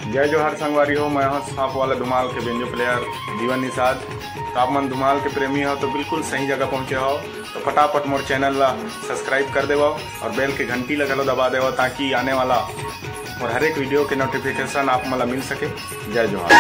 जय जोहार संगवारी हो। मैं हूँ सांप वाला धुमाल के बेंजो प्लेयर जीवननिषाद। तो आप मन धुमाल के प्रेमी हो तो बिल्कुल सही जगह पहुँचे हो। तो फटाफट मोर चैनल ला सब्सक्राइब कर देवो और बेल के घंटी लगा दबा देवो ताकि आने वाला और हर एक वीडियो के नोटिफिकेशन आप मला मिल सके। जय जोहार।